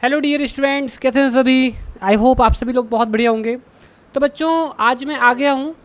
Hello dear students, कैसे हैं सभी। आई होप आप सभी लोग बहुत बढ़िया होंगे। तो बच्चों, आज मैं आ गया हूँ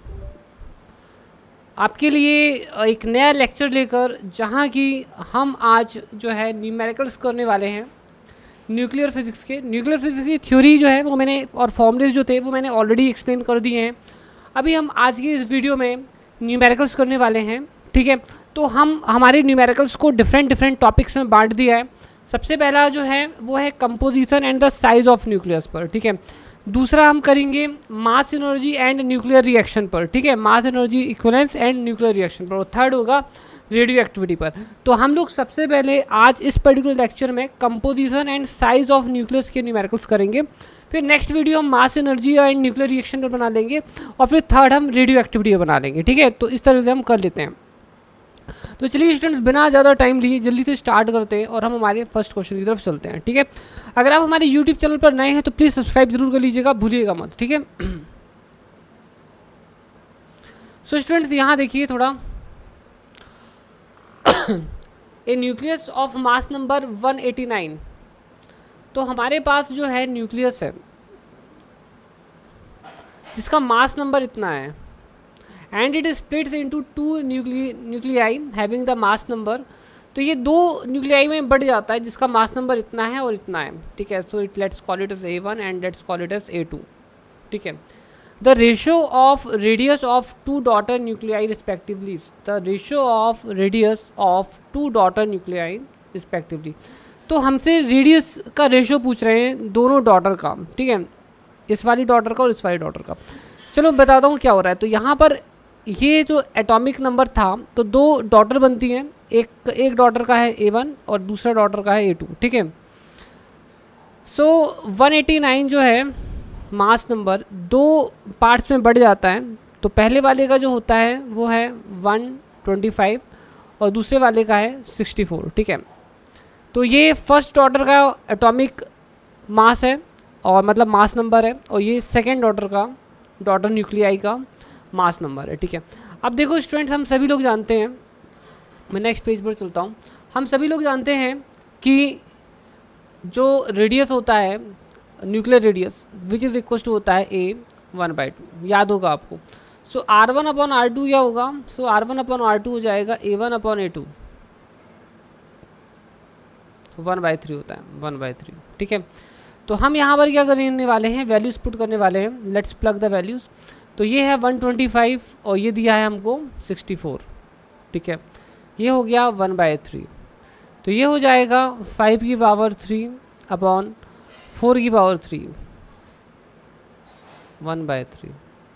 आपके लिए एक नया लेक्चर लेकर, जहाँ की हम आज जो है न्यूमेरिकल्स करने वाले हैं न्यूक्लियर फिजिक्स के। न्यूक्लियर फिजिक्स की थ्योरी जो है वो मैंने, और फॉर्मूलेज जो थे वो मैंने ऑलरेडी एक्सप्लेन कर दिए हैं। अभी हम आज की इस वीडियो में न्यूमेरिकल्स करने वाले हैं, ठीक है। तो हम हमारे न्यूमेरिकल्स को डिफरेंट टॉपिक्स में बांट दिया है। सबसे पहला जो है वो है composition and the size of nucleus पर, ठीक है। दूसरा हम करेंगे mass energy and nuclear reaction पर, ठीक है, mass energy equivalence and nuclear reaction पर। और थर्ड होगा रेडियो एक्टिविटी पर। तो हम लोग सबसे पहले आज इस पर्टिकुलर लेक्चर में composition and size of nucleus के न्यूमेरिकल्स करेंगे। फिर नेक्स्ट वीडियो हम mass energy and nuclear reaction पर बना लेंगे, और फिर थर्ड हम रेडियो एक्टिविटी पर बना लेंगे, ठीक है। तो इस तरह से हम कर लेते हैं। तो चलिए स्टूडेंट्स, बिना ज़्यादा टाइम लिए जल्दी से स्टार्ट करते हैं और हम हमारे फर्स्ट क्वेश्चन की तरफ चलते हैं, ठीक है। अगर आप हमारे यूट्यूब चैनल पर नए हैं तो प्लीज़ सब्सक्राइब जरूर कर लीजिएगा, भूलिएगा मत, ठीक है। सो स्टूडेंट्स, यहाँ देखिए थोड़ा a nucleus of mass number 189। तो हमारे पास जो है न्यूक्लियस है जिसका मास नंबर इतना है, and it splits into two nuclei having the mass number. तो ये दो न्यूक्लियाई में बढ़ जाता है जिसका मास नंबर इतना है और इतना है, ठीक है। So it let's call it as A1 and let's call it as A2, ठीक है। The ratio of radius of two daughter nuclei respectively, the ratio of radius of two daughter nuclei respectively. तो हमसे radius का ratio पूछ रहे हैं दोनों daughter का, ठीक है, इस वाली डॉटर का और इस वाली डॉटर का। चलो बताता हूँ क्या हो रहा है। तो यहाँ पर ये जो एटॉमिक नंबर था, तो दो डॉटर बनती हैं, एक डॉटर का है A1 और दूसरा डॉटर का है A2, ठीक है। सो 189 जो है मास नंबर दो पार्ट्स में बढ़ जाता है। तो पहले वाले का जो होता है वो है 125 और दूसरे वाले का है 64, ठीक है। तो ये फर्स्ट डॉटर का एटॉमिक मास है, और मतलब मास नंबर है, और ये सेकेंड डॉटर का, डॉटर न्यूक्लियाई का मास नंबर है, ठीक है। अब देखो स्टूडेंट्स, हम सभी लोग जानते हैं, मैं नेक्स्ट पेज पर चलता हूँ। हम सभी लोग जानते हैं कि जो रेडियस होता है nuclear radius which is equal to होता है A1/2, याद होगा आपको। सो R1/R2 क्या होगा, सो R1/R2 हो जाएगा A1/A2, 1/3 होता है, 1/3, ठीक है। तो हम यहाँ पर क्या करने वाले हैं, वैल्यूज़ पुट करने वाले हैं। Let's plug the values. तो ये है 125 और ये दिया है हमको 64, ठीक है। ये हो गया 1/3। तो ये हो जाएगा 5 की पावर 3 अपॉन 4 की पावर 3, 1/3।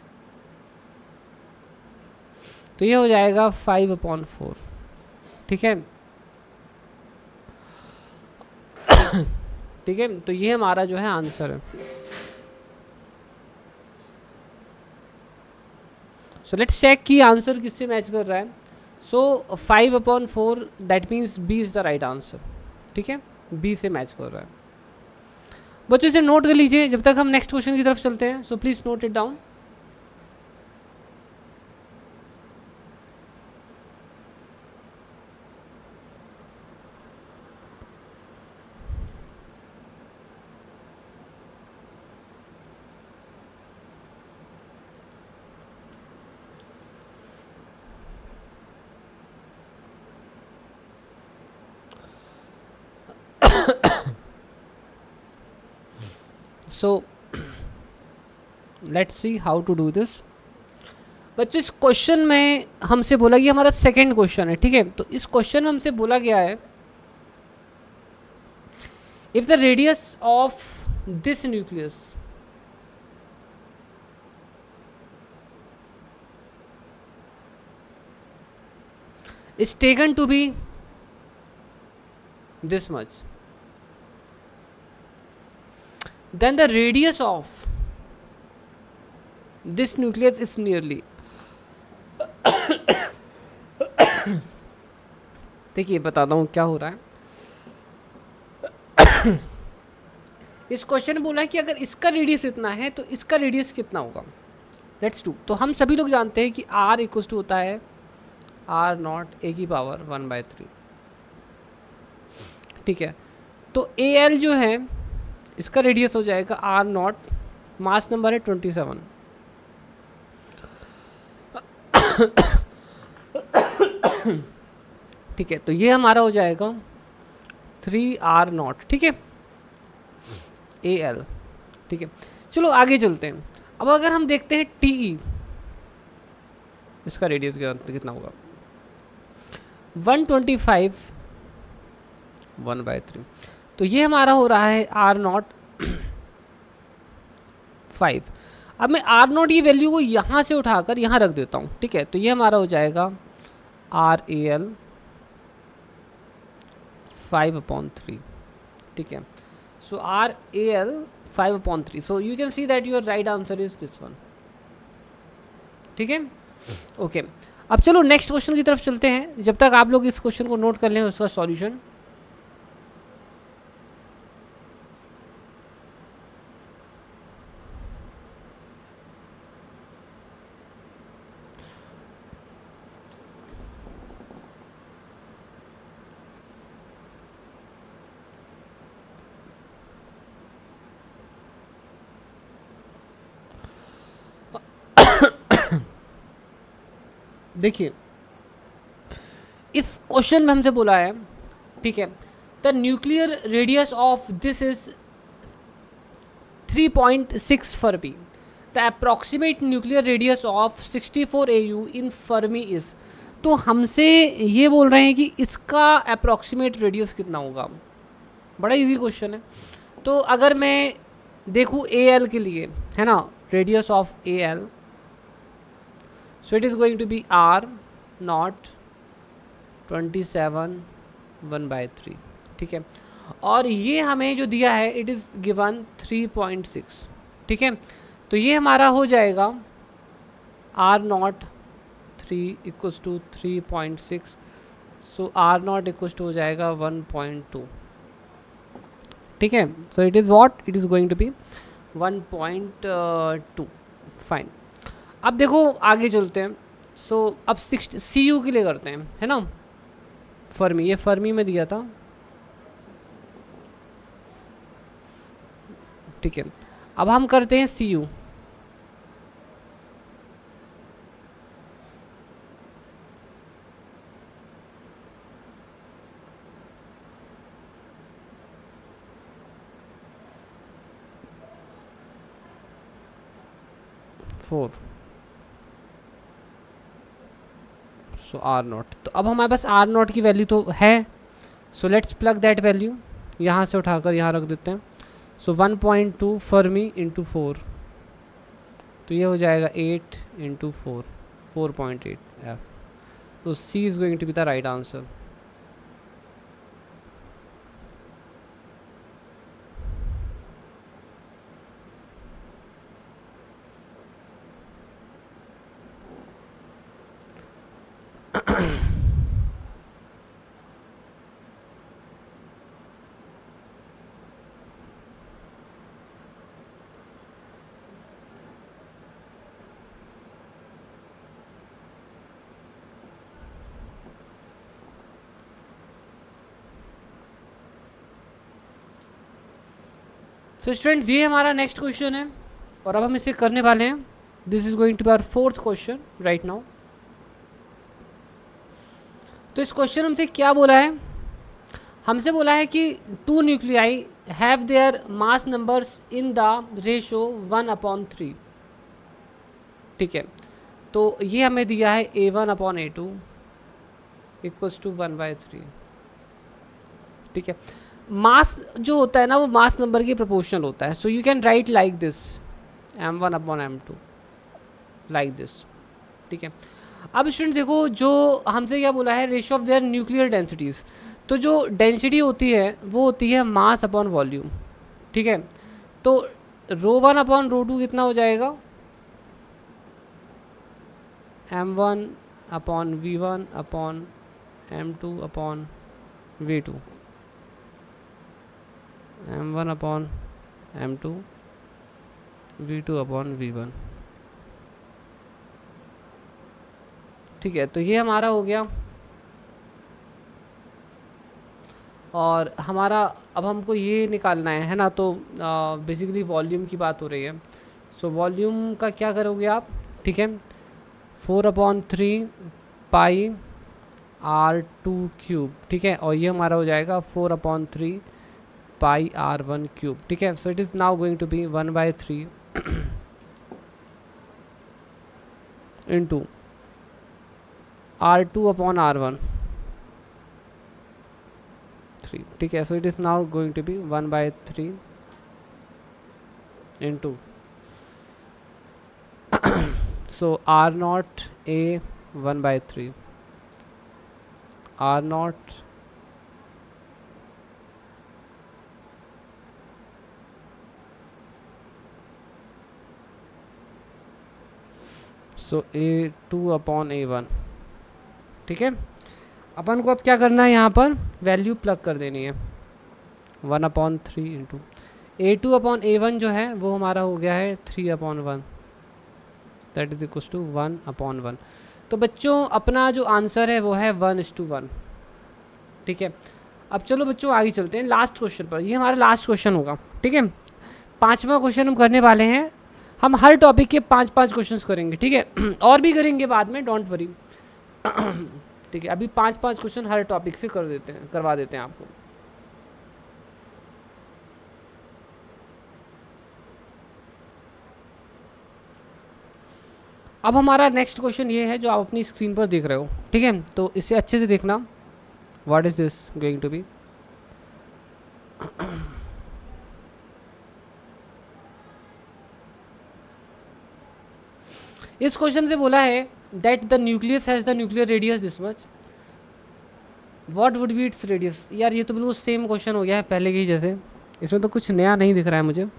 तो ये हो जाएगा 5/4, ठीक है। ठीक है, तो ये हमारा जो है आंसर है। सो लेट्स चेक कि आंसर किससे मैच कर रहा है। So 5/4 that means B is the right answer, ठीक है, B से मैच कर रहा है। बच्चों इसे नोट कर लीजिए जब तक हम नेक्स्ट क्वेश्चन की तरफ चलते हैं। So please note it down. So let's see how to do this. बच्चों इस क्वेश्चन में हमसे बोला गया, हमारा सेकेंड क्वेश्चन है, ठीक है। तो इस क्वेश्चन में हमसे बोला गया है, if the radius of this nucleus is taken to be this much, then the radius of this nucleus is nearly देखिए बताता हूँ क्या हो रहा है। इस क्वेश्चन में बोला है कि अगर इसका रेडियस इतना है तो इसका रेडियस कितना होगा। Let's do. तो हम सभी लोग जानते हैं कि R इक्वल टू होता है R0 A की पावर 1/3, ठीक है। तो AL जो है इसका रेडियस हो जाएगा आर नॉट, मास नंबर है 27। ठीक है, तो ये हमारा हो जाएगा 3r0। ठीक है, ए एल। ठीक है, चलो आगे चलते हैं। अब अगर हम देखते हैं टी ई, इसका रेडियस कितना होगा 125 1/3। तो ये हमारा हो रहा है r0 5। अब मैं r0 की वैल्यू को यहाँ से उठाकर यहाँ रख देता हूँ। ठीक है, तो ये हमारा हो जाएगा RAL 5/3। ठीक है, so RAL 5/3। So you can see that your right answer is this one. ठीक है, ओके। अब चलो नेक्स्ट क्वेश्चन की तरफ चलते हैं, जब तक आप लोग इस क्वेश्चन को नोट कर लें उसका सॉल्यूशन। देखिए, इस क्वेश्चन में हमसे बोला है, ठीक है, the nuclear radius of this is 3.6 fermi, the approximate nuclear radius of 64 AU in fermi is. तो हमसे ये बोल रहे हैं कि इसका अप्रॉक्सीमेट रेडियस कितना होगा। बड़ा इजी क्वेश्चन है। तो अगर मैं देखूँ AL के लिए, है ना, radius of AL, so it is going to be r0 27 1/3। ठीक है, और ये हमें जो दिया है इट इज़ गिवन 3.6। ठीक है, तो ये हमारा हो जाएगा r0 3 इक्वल्स टू 3.6। सो r0 इक्वल्स टू हो जाएगा 1.2। ठीक है, so it is what, it is going to be 1.2। Fine. अब देखो आगे चलते हैं। सो अब CU के लिए करते हैं, है ना, फर्मी। ये फर्मी में दिया था। ठीक है, अब हम करते हैं CU। सो r0। तो अब हमारे पास r0 की वैल्यू तो है, so let's plug that value, यहाँ से उठाकर यहाँ रख देते हैं। सो 1.2 फर्मी इंटू 4, तो ये हो जाएगा 8 इंटू 4, 4.8 F। तो C is going to be the right answer. So students, ये हमारा नेक्स्ट क्वेश्चन है और अब हम इसे करने वाले हैं। This is going to be our 4th question right now. तो इस क्वेश्चन हमसे क्या बोला है, हमसे बोला है कि 2 nuclei have their mass numbers in the ratio 1/3। ठीक है, तो ये हमें दिया है A1/A2 इक्वल्स टू 1/3। ठीक है, मास जो होता है ना वो मास नंबर के प्रोपोर्शनल होता है। So you can write like this M1/M2 like this. ठीक है, अब स्टूडेंट देखो, जो हमसे क्या बोला है, ratio of their nuclear densities. तो जो डेंसिटी होती है वो होती है मास अपॉन वॉल्यूम। ठीक है, तो ρ1/ρ2 कितना हो जाएगा, M1/V1/M2/V2, M1/M2 V2/V1। ठीक है, तो ये हमारा हो गया और हमारा अब हमको ये निकालना है ना, तो बेसिकली वॉल्यूम की बात हो रही है। सो वॉल्यूम का क्या करोगे आप, ठीक है, 4/3 पाई R2 क्यूब, ठीक है, और ये हमारा हो जाएगा 4/3 पाई R1 क्यूब, ठीक है। So it is now going to be 1/3 into R2/R1 3, ठीक है। So it is now going to be 1/3 into so R0 A 1/3 R0 so A2/A1, ठीक है। अपन को अब क्या करना है, यहाँ पर वैल्यू प्लग कर देनी है। 1/3 इंटू A2/A1 जो है वो हमारा हो गया है 3/1, दैट इज इक्वल टू 1/1। तो बच्चों अपना जो आंसर है वो है 1:1, ठीक है। अब चलो बच्चों आगे चलते हैं लास्ट क्वेश्चन पर। ये हमारा लास्ट क्वेश्चन होगा, ठीक है। 5वां क्वेश्चन हम करने वाले हैं। हम हर टॉपिक के 5-5 क्वेश्चन करेंगे, ठीक है। और भी करेंगे बाद में, डोंट वरी, ठीक है। अभी 5-5 क्वेश्चन हर टॉपिक से करवा देते हैं आपको। अब हमारा नेक्स्ट क्वेश्चन ये है जो आप अपनी स्क्रीन पर देख रहे हो, ठीक है। तो इसे अच्छे से देखना, what is this going to be. इस क्वेश्चन से बोला है that the nucleus has the nuclear radius this much, what would be its radius. यार ये तो बिल्कुल सेम क्वेश्चन हो गया है पहले के ही जैसे, इसमें तो कुछ नया नहीं दिख रहा है मुझे।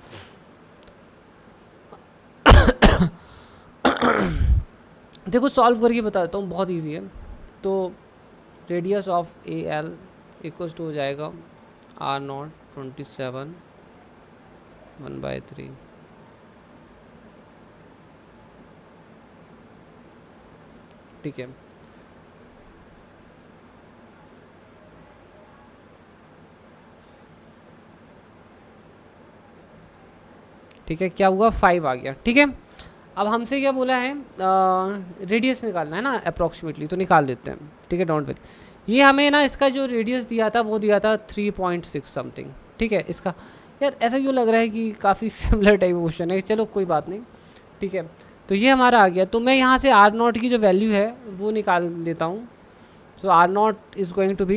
देखो सॉल्व करके बताता हूँ, बहुत इजी है। तो radius of AL equals to हो जाएगा R0 27 1/3, ठीक है। ठीक है, क्या हुआ 5 आ गया, ठीक है। अब हमसे क्या बोला है, रेडियस निकालना है ना अप्रॉक्सीमेटली, तो निकाल देते हैं, ठीक है, डोंट वरी। ये हमें ना इसका जो रेडियस दिया था वो दिया था 3.6 समथिंग, ठीक है। इसका यार ऐसा क्यों लग रहा है कि काफ़ी सिमिलर टाइप क्वेश्चन है, चलो कोई बात नहीं, ठीक है। तो ये हमारा आ गया। तो मैं यहाँ से R0 की जो वैल्यू है वो निकाल लेता हूँ। So R0 is going to be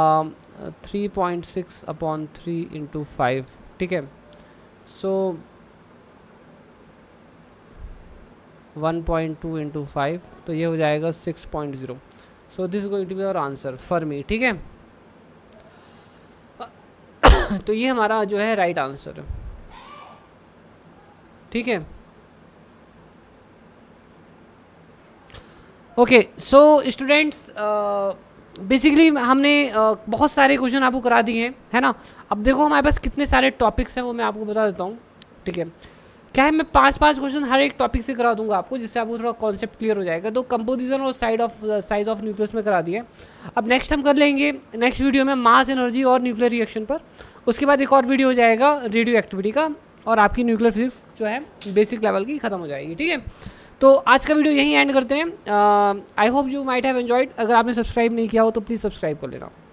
3.6/3 into 5, ठीक है। सो 1.2 इंटू 5, तो ये हो जाएगा 6.0। So this is going to be our answer for me, ठीक है। तो ये हमारा जो है राइट आंसर है, ठीक है। ओके सो स्टूडेंट्स, बेसिकली हमने बहुत सारे क्वेश्चन आपको करा दिए हैं, है ना। अब देखो हमारे पास कितने सारे टॉपिक्स हैं वो मैं आपको बता देता हूँ, ठीक है। क्या है, मैं 5-5 क्वेश्चन हर एक टॉपिक से करा दूंगा आपको, जिससे आपको थोड़ा कॉन्सेप्ट क्लियर हो जाएगा। तो कंपोजिशन और साइज ऑफ न्यूक्लियस में करा दिया। अब नेक्स्ट हम कर लेंगे नेक्स्ट वीडियो में मास एनर्जी और न्यूक्लियर रिएक्शन पर। उसके बाद एक और वीडियो हो जाएगा रेडियो एक्टिविटी का, और आपकी न्यूक्लियर फिजिक्स जो है बेसिक लेवल की ख़त्म हो जाएगी, ठीक है। तो आज का वीडियो यहीं एंड करते हैं। I hope you might have enjoyed. अगर आपने सब्सक्राइब नहीं किया हो तो प्लीज़ सब्सक्राइब कर लेना।